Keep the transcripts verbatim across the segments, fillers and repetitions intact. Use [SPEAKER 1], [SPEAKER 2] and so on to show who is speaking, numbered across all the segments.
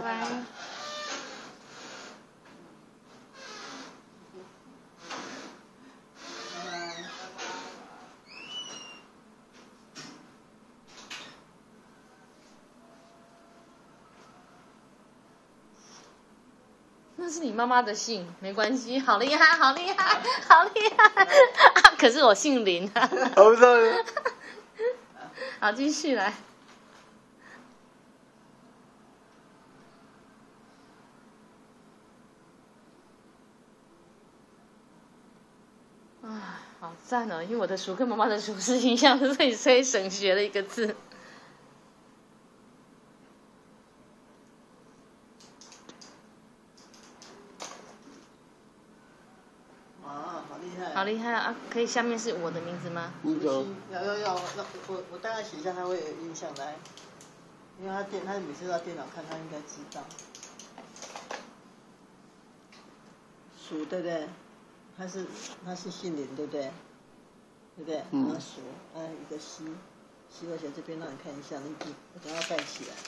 [SPEAKER 1] 拜。那是你妈妈的姓，没关系，好厉害，好厉害，好厉害！啊、可是我姓林啊。
[SPEAKER 2] 我不知道。
[SPEAKER 1] 好，继续来。啊，好赞哦！因为我的书跟妈妈的书是一样的，所以所以省学了一个字。
[SPEAKER 2] 啊，好厉害！
[SPEAKER 1] 好厉害啊！可以下面是我的名字吗？
[SPEAKER 2] 你有，要要要，那我我大概写一下，他会有印象来，因为他电他每次都要电脑看，他应该知道。鼠对不对？他是他是姓林对不对？对不对？嗯。然后鼠，哎，一个西，西我写这边让你看一下，你我等下盖起来。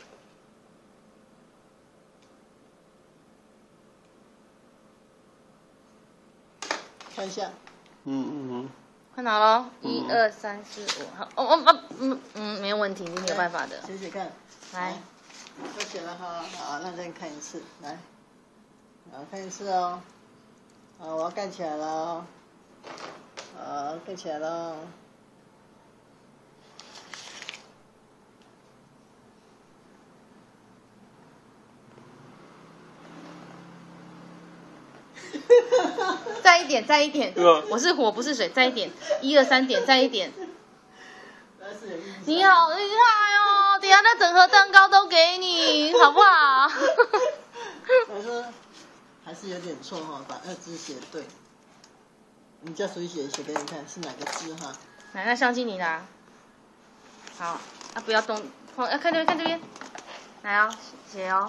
[SPEAKER 2] 看一下。嗯嗯嗯。
[SPEAKER 1] 看好了，一二三四五，好，哦哦哦，嗯嗯，没有问题，你没有办法的。
[SPEAKER 2] 写写看。
[SPEAKER 1] 来。
[SPEAKER 2] 都写了哈，好，那再看一次，来，好，看一次哦。好，我要盖起来了哦。好，盖起来了哦。
[SPEAKER 1] 再一点，再一点。我是火，不是水。再一点，一二三点，再一点。你好厉害哦！等下那整盒蛋糕都给你，好不好？
[SPEAKER 2] 我说还是有点错哈，把二字写对。你叫手写写给你看是哪个字哈？
[SPEAKER 1] 来，那相机你拿。好，啊不要动，要看这边，看这边。来哦，写哦。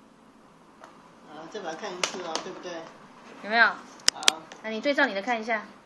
[SPEAKER 2] 好，再把它看一次哦，对不对？
[SPEAKER 1] 有没有？
[SPEAKER 2] 好。
[SPEAKER 1] 那你对照你的看一下。